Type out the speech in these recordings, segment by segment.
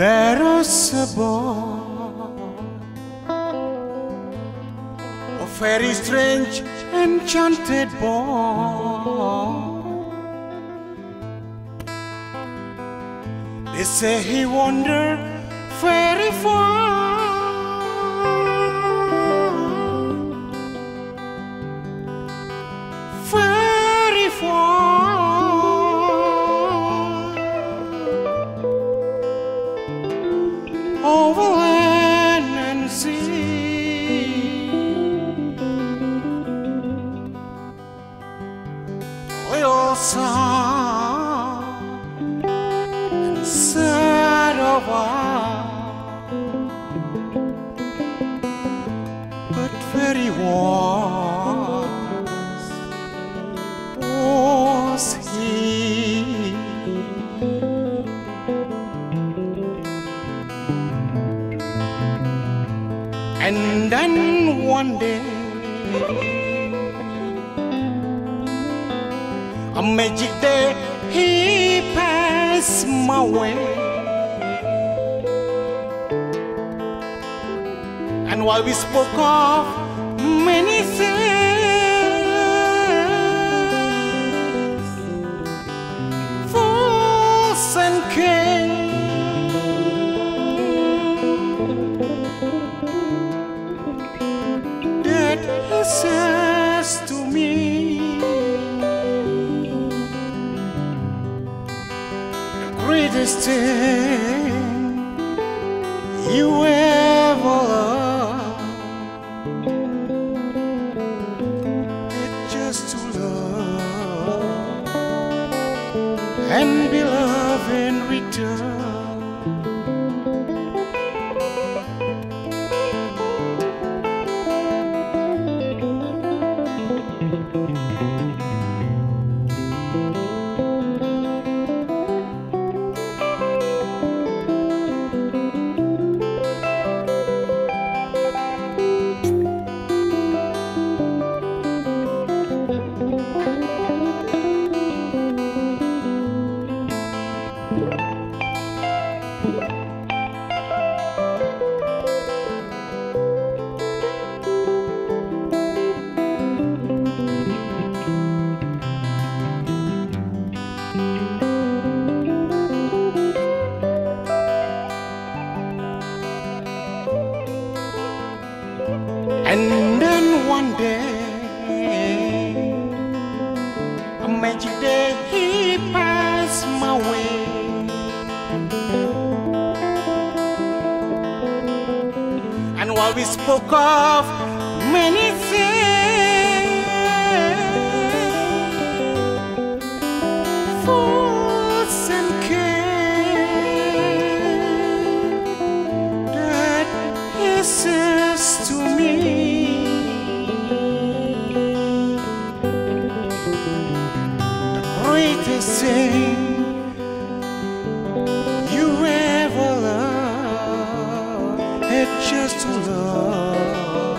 There was a boy, a very strange, enchanted boy. They say he wandered very far, very far. Over land and sea, little son and sad of all, but very wise was he. And then one day, a magic day, he passed my way. And while we spoke of many things, fools and kings, he says to me, the greatest thing you ever loved, it's just to love and be loved in return. And then one day, a magic day, he passed my way. And while we spoke of many things, fools and kings, that he says to me, greatest thing you ever loved, it's just to love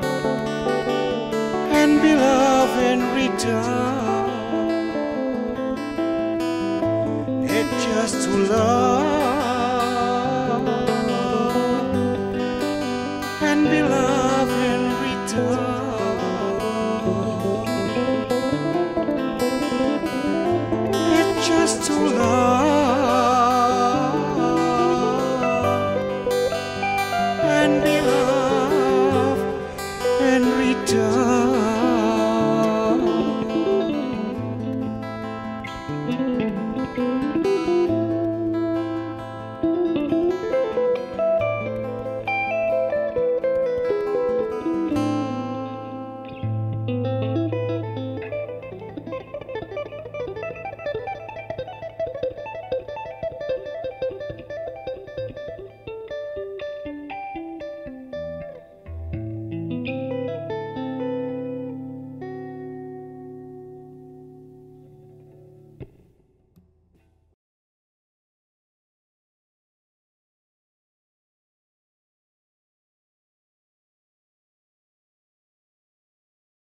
and be loved in return. It's just to love